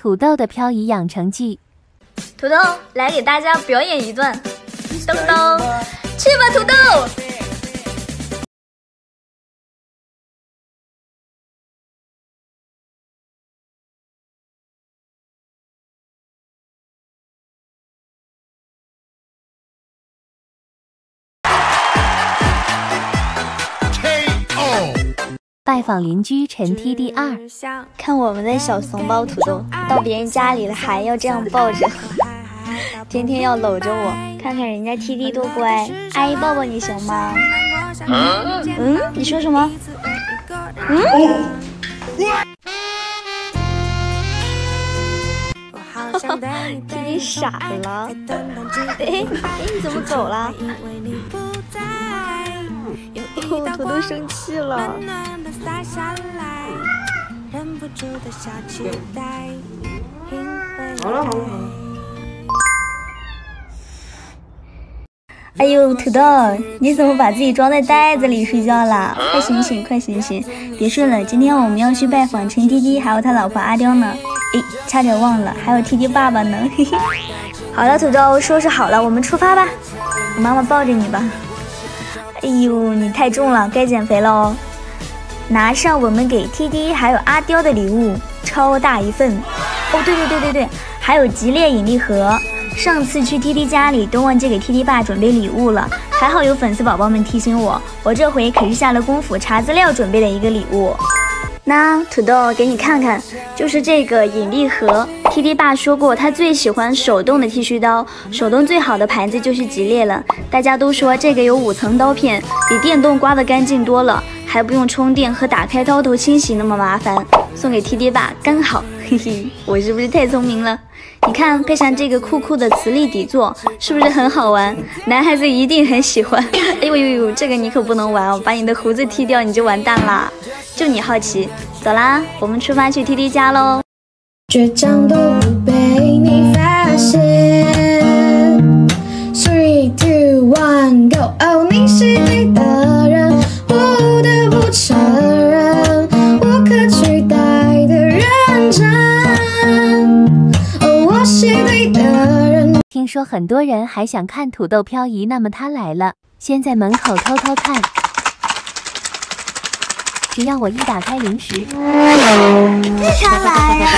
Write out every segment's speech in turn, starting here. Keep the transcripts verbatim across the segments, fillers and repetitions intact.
土豆的漂移养成记。 土豆来给大家表演一段，噔噔，去吧，土豆！ 拜访邻居陈 T D 二， 看我们的小怂包土豆到别人家里了还要这样抱着，天天要搂着我，看看人家 T D 多乖，阿姨抱抱你行吗？嗯，嗯你说什么？嗯？T D 傻了，哎哎你怎么走了？哦，土豆生气了。 好了好了好了。 哎呦，土豆，你怎么把自己装在袋子里睡觉了？快醒醒，快醒醒，别睡了！今天我们要去拜访陈 T D 还有他老婆阿刁呢。哎，差点忘了，还有 T D 爸爸呢。嘿嘿。好了，土豆，收拾好了，我们出发吧。我妈妈抱着你吧。哎呦，你太重了，该减肥了哦。拿上我们给 T D 还有阿刁的礼物，超大一份。哦，对对对对对，还有吉列引力盒。上次去 T D 家里都忘记给 T D 爸准备礼物了，还好有粉丝宝宝们提醒我，我这回可是下了功夫查资料准备的一个礼物。那土豆给你看看，就是这个引力盒。T D 爸说过，他最喜欢手动的剃须刀，手动最好的牌子就是吉列了。大家都说这个有五层刀片，比电动刮得干净多了，还不用充电和打开刀头清洗那么麻烦。送给 T D 爸刚好，嘿嘿，我是不是太聪明了？你看，配上这个酷酷的磁力底座，是不是很好玩？男孩子一定很喜欢。哎呦呦呦，这个你可不能玩哦，把你的胡子剃掉你就完蛋啦！就你好奇，走啦，我们出发去 T D 家喽。 倔强都不被你发现。Three, two, one, go！ 哦，你是对的人，不得不承认，无可取代的认真。哦，我是对的人。 听说很多人还想看土豆漂移，那么他来了，先在门口偷偷看。只要我一打开零食， 他来呀！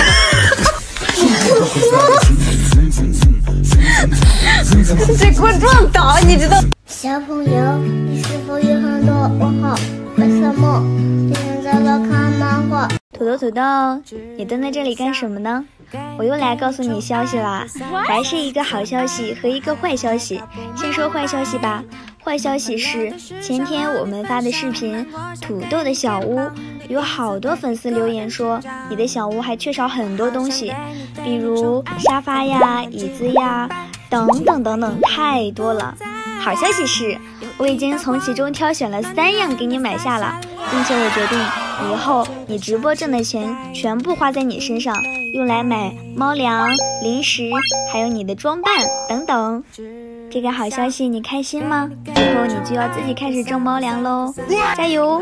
这给我撞倒，你知道？ 小朋友，你是否有很多问号？为什么你现在要看漫画？ 土豆土豆，你蹲在这里干什么呢？我又来告诉你消息啦，还是一个好消息和一个坏消息。先说坏消息吧。坏消息是，前天我们发的视频《土豆的小屋》，有好多粉丝留言说，你的小屋还缺少很多东西，比如沙发呀、椅子呀，等等等等，太多了。好消息是，我已经从其中挑选了三样给你买下了，并且我决定以后你直播挣的钱全部花在你身上，用来买猫粮、零食，还有你的装扮等等。这个好消息你开心吗？以后你就要自己开始种猫粮喽，加油！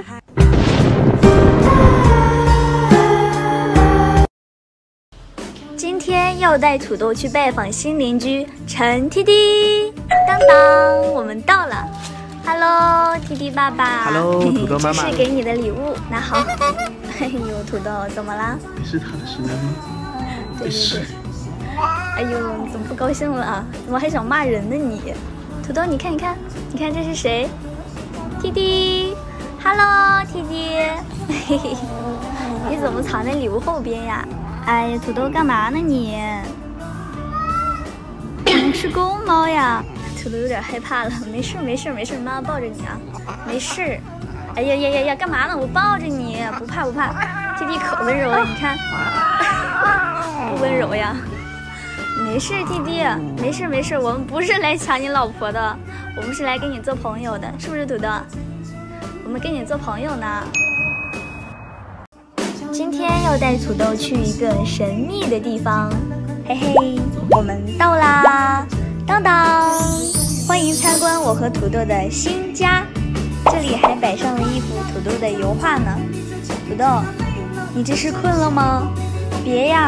今天要带土豆去拜访新邻居陈 T D。当当，我们到了。Hello T D 爸爸。 Hello 土豆妈妈。 这是给你的礼物，拿好。哎呦，土豆怎么了？ 你是他的生日吗？ 对对对。哎呦，你怎么不高兴了？怎么还想骂人呢你？土豆，你看，你看，你看这是谁 ？T D。Hello T D。嘿嘿，你怎么藏在礼物后边呀？哎呀，土豆干嘛呢你？嗯，是公猫呀。土豆有点害怕了，没事没事没事，妈妈抱着你啊，没事。哎呀呀呀呀，干嘛呢？我抱着你，不怕不怕。T D 可温柔了，你看，不温柔呀。没事 ，T D， 没事没事，我们不是来抢你老婆的，我们是来跟你做朋友的，是不是土豆？我们跟你做朋友呢。今天要带土豆去一个神秘的地方，嘿嘿，我们到啦！当当，欢迎参观我和土豆的新家，这里还摆上了一幅土豆的油画呢。土豆，你这是困了吗？别呀！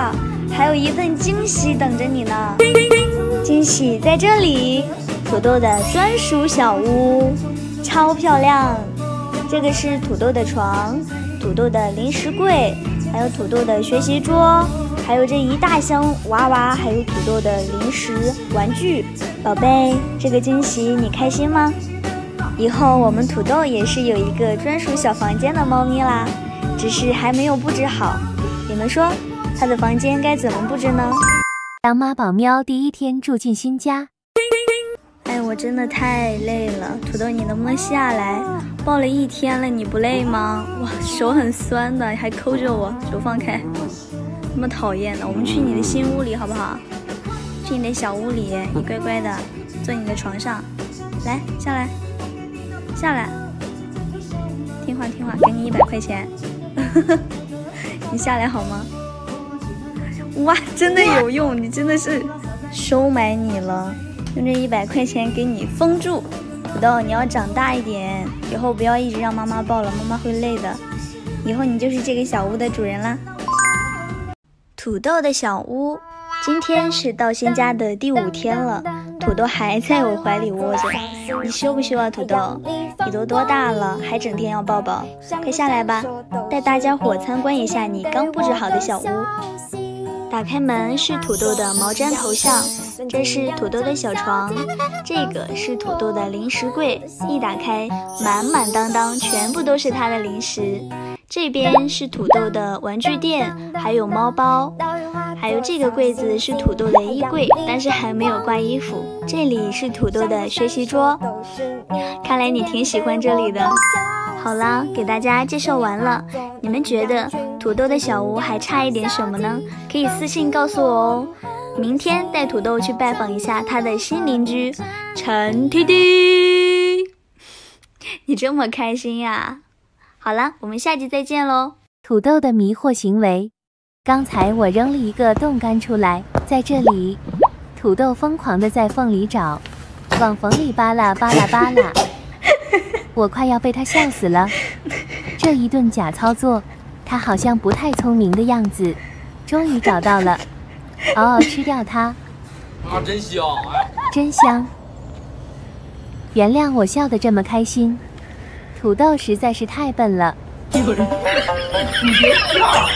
还有一份惊喜等着你呢。惊喜在这里，土豆的专属小屋，超漂亮。这个是土豆的床，土豆的零食柜，还有土豆的学习桌，还有这一大箱娃娃，还有土豆的零食玩具。宝贝，这个惊喜你开心吗？以后我们土豆也是有一个专属小房间的猫咪啦，只是还没有布置好。你们说它的房间该怎么布置呢？ 当妈宝喵第一天住进新家， 哎，我真的太累了，土豆你能不能下来？抱了一天了，你不累吗？哇，手很酸的，还抠着我，手放开，那么讨厌的。我们去你的新屋里好不好？去你的小屋里，你乖乖的坐你的床上，来下来，下来，听话听话，给你一百块钱，你下来好吗？哇，真的有用，你真的是收买你了，用这一百块钱给你封住。土豆，你要长大一点，以后不要一直让妈妈抱了，妈妈会累的。以后你就是这个小屋的主人啦。土豆的小屋，今天是到新家的第五天了，土豆还在我怀里窝着。你羞不羞啊，土豆？你都多大了，还整天要抱抱？快下来吧，带大家伙参观一下你刚布置好的小屋。打开门是土豆的毛毡头像，这是土豆的小床，这个是土豆的零食柜，一打开满满当当，全部都是它的零食。这边是土豆的玩具店，还有猫包，还有这个柜子是土豆的衣柜，但是还没有挂衣服。这里是土豆的学习桌，看来你挺喜欢这里的。好了，给大家介绍完了，你们觉得土豆的小屋还差一点什么呢？可以私信告诉我哦。明天带土豆去拜访一下他的新邻居陈弟弟。你这么开心呀？好了，我们下集再见喽。 土豆的迷惑行为。刚才我扔了一个冻干出来，在这里，土豆疯狂的在缝里找，往缝里扒拉扒拉扒拉。我快要被他笑死了，这一顿假操作，他好像不太聪明的样子。终于找到了，嗷嗷吃掉它。 啊，真香！哎， 真香。原谅我笑得这么开心，土豆实在是太笨了。 这个人，你别笑。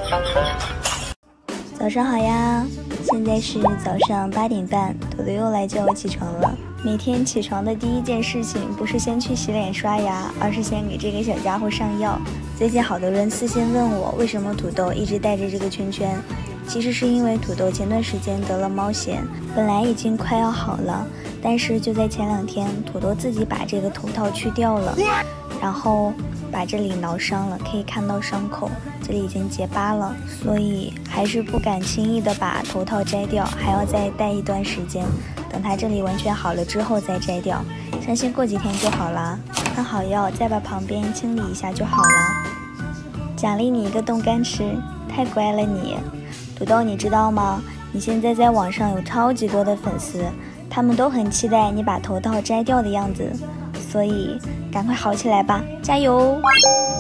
早上好呀，现在是早上八点半，土豆又来叫我起床了。每天起床的第一件事情不是先去洗脸刷牙，而是先给这个小家伙上药。最近好多人私信问我，为什么土豆一直带着这个圈圈？其实是因为土豆前段时间得了猫癣，本来已经快要好了，但是就在前两天，土豆自己把这个头套去掉了，然后把这里挠伤了，可以看到伤口，这里已经结疤了，所以还是不敢轻易的把头套摘掉，还要再戴一段时间，等它这里完全好了之后再摘掉，相信过几天就好了。看好药，再把旁边清理一下就好了。奖励你一个冻干吃，太乖了你。土豆，你知道吗？你现在在网上有超级多的粉丝，他们都很期待你把头套摘掉的样子，所以赶快好起来吧，加油！